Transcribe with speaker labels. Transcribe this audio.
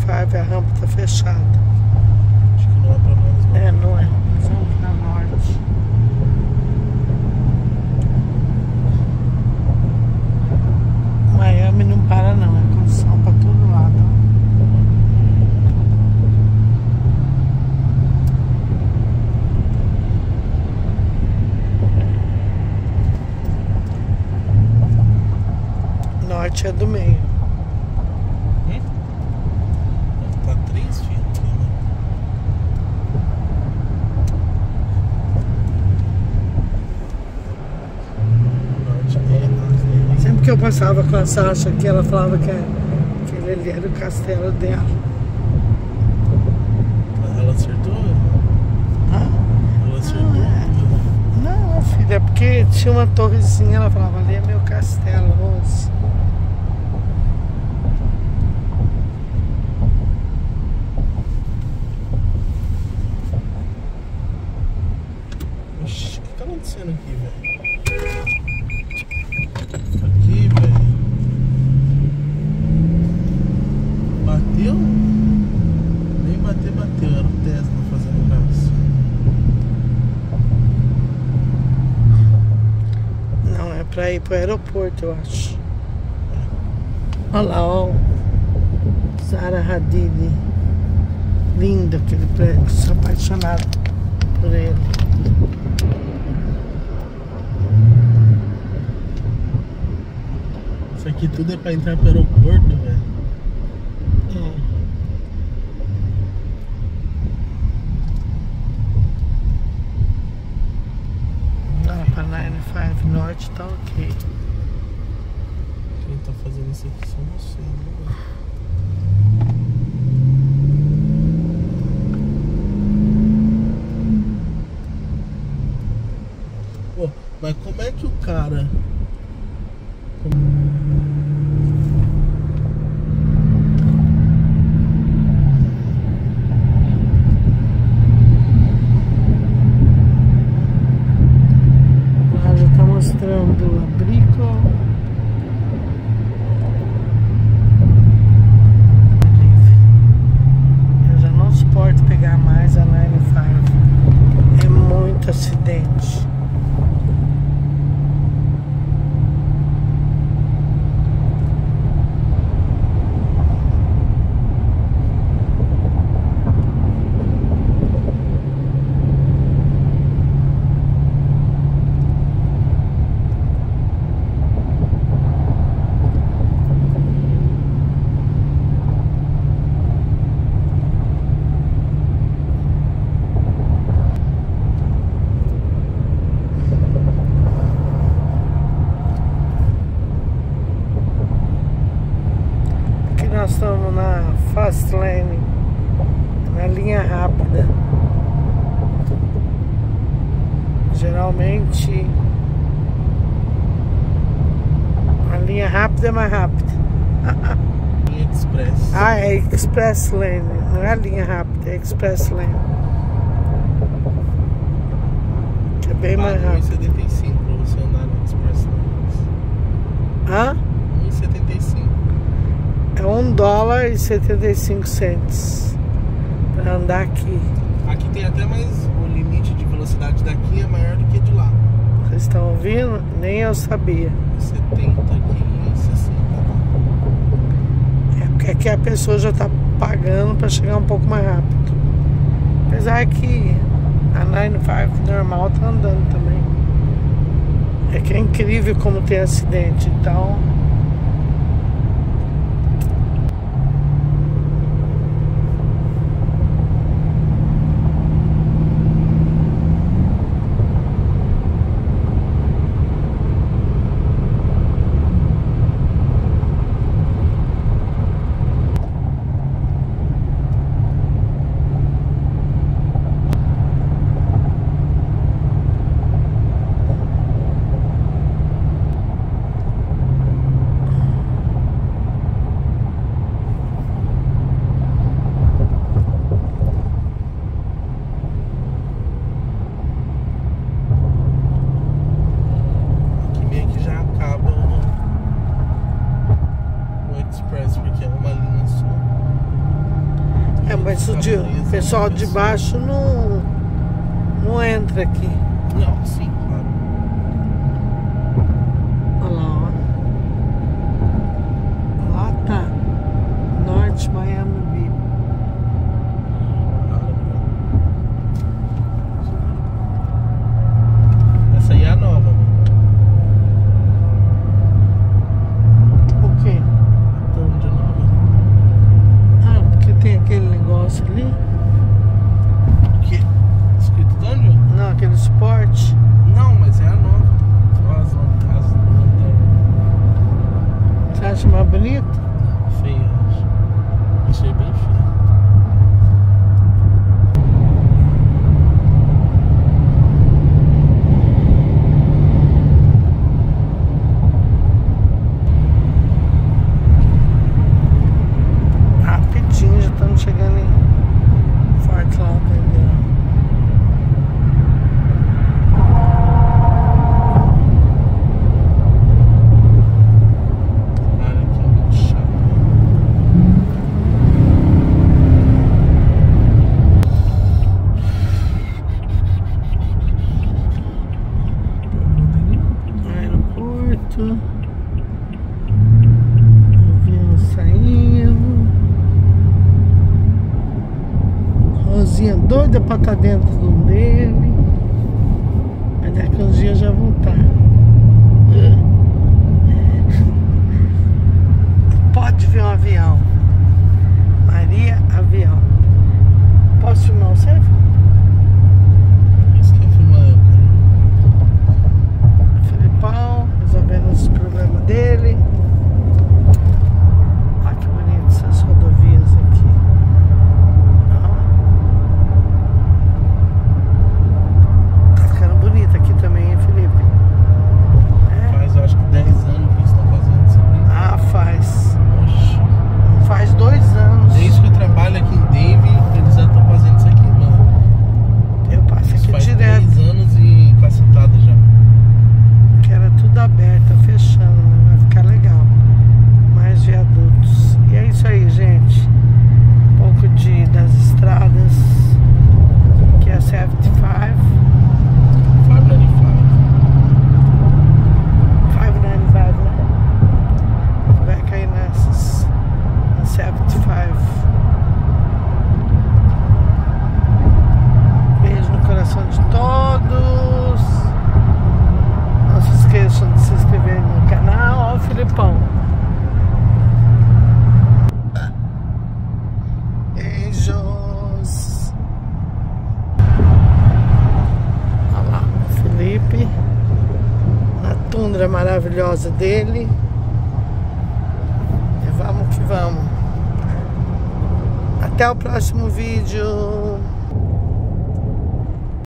Speaker 1: 95, a rampa tá fechada.
Speaker 2: Acho que não é pra nós, não.
Speaker 1: É, não é. Nós vamos na norte. Miami não para não, é construção pra todo lado. Norte é do meio.
Speaker 2: Tá 3, filho. Norte é.
Speaker 1: Sempre que eu passava com a Sasha aqui, ela falava que aquele ali era o castelo dela.
Speaker 2: Ela acertou?
Speaker 1: Hã?
Speaker 2: Ela acertou?
Speaker 1: Não, filha, é porque tinha uma torrezinha, ela falava, ali é meu castelo, moço.
Speaker 2: Oxi, o que tá acontecendo aqui, velho? Aqui, velho. Bateu? Nem bateu. Era o Tesla fazendo graça.
Speaker 1: Não, é pra ir pro aeroporto, eu acho. Olha lá, ó. Zaha Hadid. Lindo aquele prédio, sou apaixonado por ele.
Speaker 2: Isso aqui tudo é pra entrar pro aeroporto, velho.
Speaker 1: Lá pra 95 Norte tá ok.
Speaker 2: Quem tá fazendo isso aqui são vocês, né, velho? Pô, mas como é que o cara...
Speaker 1: Lá já tá mostrando a Brico. Eu já não suporto pegar mais a 95. É muito acidente. Nós estamos na Fast Lane, na linha rápida. Geralmente a linha rápida é mais rápida.
Speaker 2: Linha Express.
Speaker 1: Ah, é Express Lane, não é a linha rápida, é Express Lane. Que é bem mais rápido.
Speaker 2: 1,75 pra você andar no Express Lanes.
Speaker 1: Hã?
Speaker 2: 1,75.
Speaker 1: É $1,75 para andar aqui.
Speaker 2: Aqui tem até mais, o limite de velocidade daqui é maior do que de lá.
Speaker 1: Vocês estão ouvindo? Nem eu sabia.
Speaker 2: 70 aqui e 60.
Speaker 1: É porque aqui a pessoa já está pagando para chegar um pouco mais rápido. Apesar que a 95 normal tá andando também. É que é incrível como tem acidente, então...
Speaker 2: Express, porque é uma linha só.
Speaker 1: É, mas o pessoal de baixo não entra aqui.
Speaker 2: Não, sim, claro.
Speaker 1: Olha lá, ó. Lá tá. Norte Miami Beach.
Speaker 2: Essa aí é a nova, mano.
Speaker 1: O quê?
Speaker 2: Turma de nova.
Speaker 1: Ah, porque tem aquele negócio ali.
Speaker 2: O quê? Escrito de onde?
Speaker 1: Não, aquele suporte.
Speaker 2: Não, mas é a nova. Só as lanternas.
Speaker 1: Você acha mais bonito?
Speaker 2: Feia, acho. Achei bem feio.
Speaker 1: Rapidinho, já estamos chegando em Fort Lauderdale.
Speaker 2: Cara, que é muito chato.
Speaker 1: Aeroporto. Avião saindo. Rosinha doida pra estar dentro do dele. Mas daqui uns dias já voltar. Pode ver um avião. Maria, avião. Posso filmar você?
Speaker 2: Isso que é filmar eu,
Speaker 1: Filipão, resolvendo os problemas dele. Olha que bonito essas rodovias aqui. Ó. Tá ficando bonito aqui também, hein, Felipe?
Speaker 2: cara. Faz, eu acho que 10 anos que eles estão fazendo isso aqui.
Speaker 1: Ah, faz.
Speaker 2: Oxi.
Speaker 1: Faz 2 anos.
Speaker 2: Desde que eu trabalho aqui em Dave, eles já estão fazendo isso aqui, mano.
Speaker 1: Eu passo
Speaker 2: Isso
Speaker 1: aqui
Speaker 2: faz
Speaker 1: direto.
Speaker 2: 10 anos e cacetada já.
Speaker 1: Que era tudo aberto, tá fechando, né? Vai ficar legal. Mais viadutos. E é isso aí, gente. Um pouco das estradas. Que é a 75. 595, né? Vai cair nessas. Na 75. Beijo no coração de todos. Não se esqueçam de se inscrever no canal. Ó o Filipão. Beijos. Olha lá o Felipe. Na tundra maravilhosa dele. E vamos que vamos. Até o próximo vídeo.